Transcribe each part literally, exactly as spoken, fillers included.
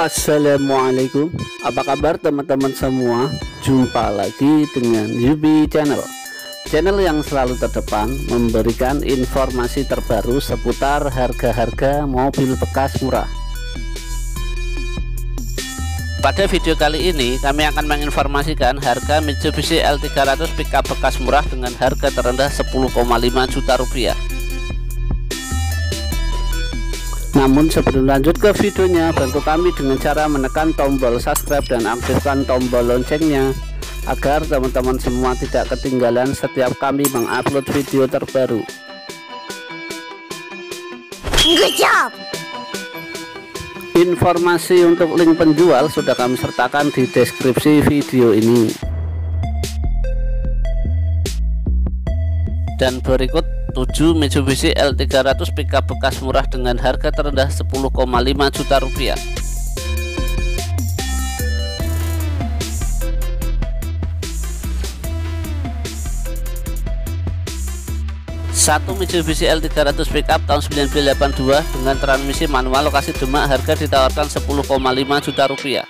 Assalamualaikum, apa kabar teman-teman semua? Jumpa lagi dengan Yubi Channel, channel yang selalu terdepan memberikan informasi terbaru seputar harga-harga mobil bekas murah. Pada video kali ini kami akan menginformasikan harga Mitsubishi L tiga ratus pickup bekas murah dengan harga terendah sepuluh koma lima juta rupiah. Namun sebelum lanjut ke videonya, bantu kami dengan cara menekan tombol subscribe dan aktifkan tombol loncengnya agar teman-teman semua tidak ketinggalan setiap kami mengupload video terbaru. Good job. Informasi untuk link penjual sudah kami sertakan di deskripsi video ini. Dan berikut tujuh Mitsubishi L tiga ratus pickup bekas murah dengan harga terendah sepuluh koma lima juta rupiah. Satu Mitsubishi L tiga ratus pickup tahun seribu sembilan ratus delapan puluh dua dengan transmisi manual lokasi Demak, harga ditawarkan sepuluh koma lima juta rupiah.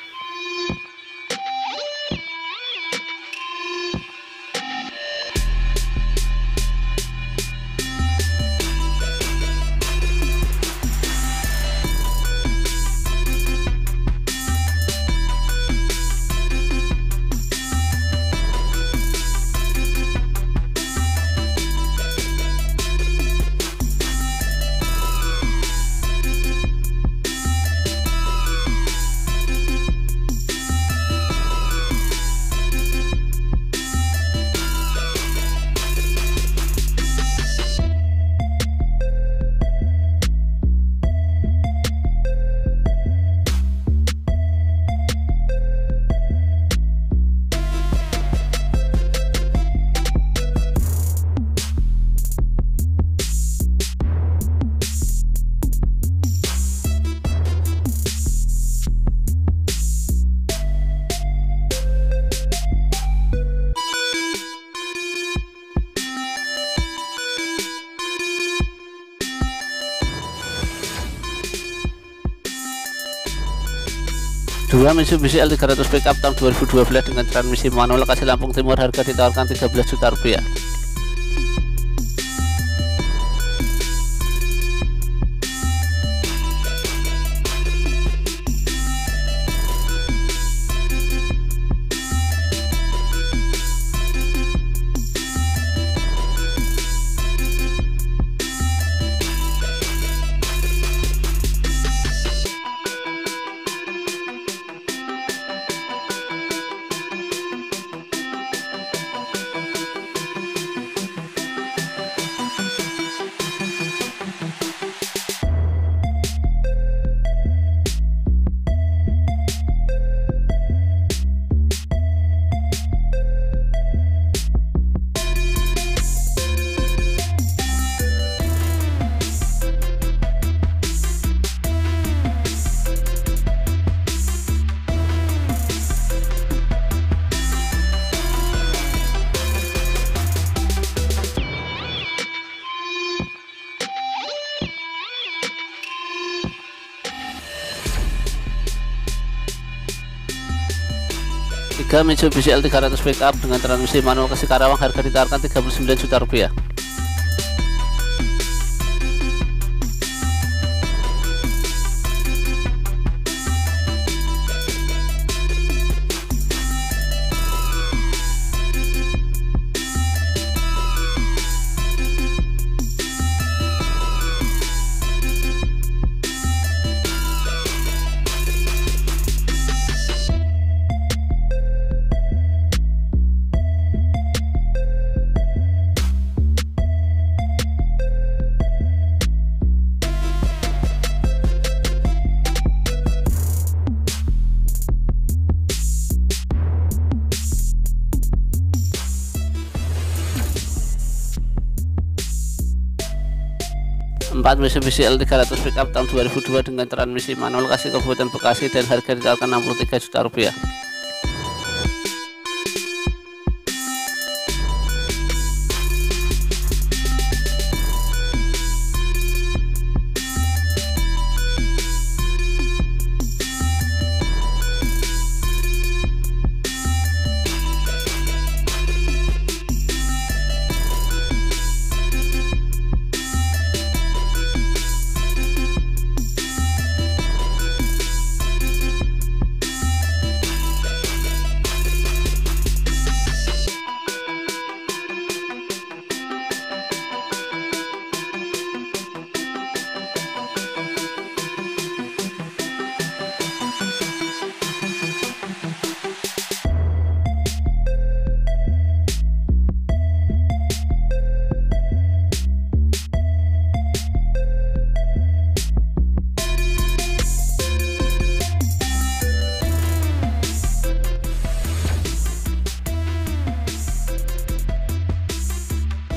Dua Mitsubishi L tiga ratus pickup tahun dua ribu dua belas dengan transmisi manual lokasi Lampung Timur, harga ditawarkan tiga belas juta rupiah. Tiga Mitsubishi L tiga ratus pickup dengan transmisi manual ke Karawang, harga ditawarkan tiga puluh sembilan juta rupiah. Empat Mitsubishi L tiga ratus pickup tahun dua ribu dua dengan transmisi manual lokasi Kabupaten Bekasi dan harga ditawarkan enam puluh tiga juta rupiah.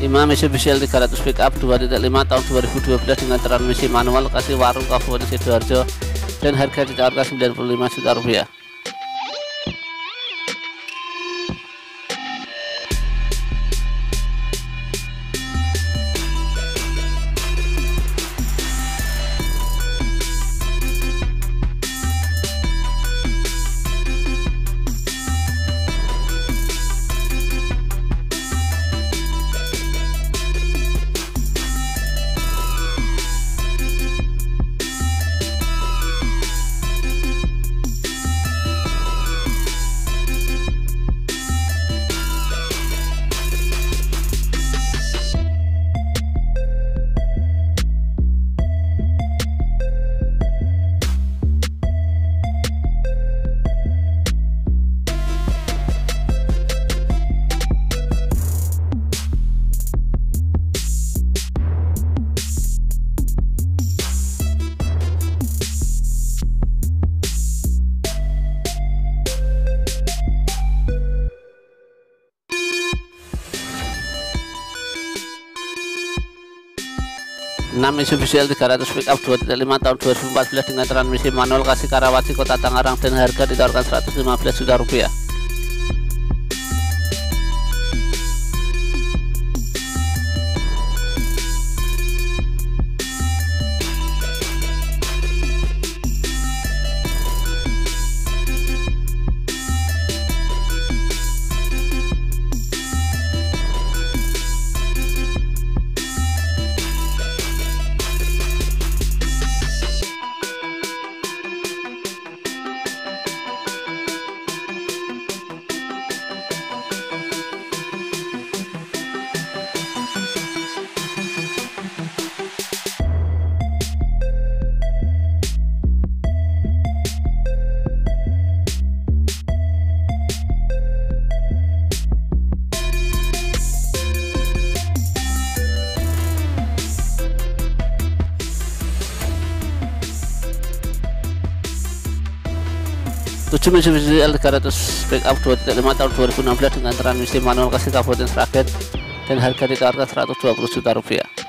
lima Mitsubishi L tiga ratus pickup dua titik lima tahun dua ribu dua belas dengan transmisi manual, lokasi Warung Kabupaten Sidoarjo, dan harga ditawarkan sembilan puluh lima juta rupiah. enam Mitsubishi L tiga ratus pickup dua titik lima tahun dua ribu empat belas dengan transmisi manual, lokasi Karawaci, Kota Tangerang, dan harga ditawarkan seratus lima belas juta rupiah. tujuh Mitsubishi L tiga ratus pickup dua titik lima tahun dua ribu enam belas dengan transmisi manual, lokasi Kabupaten Sragen, dan harga ditawarkan seratus dua puluh juta rupiah.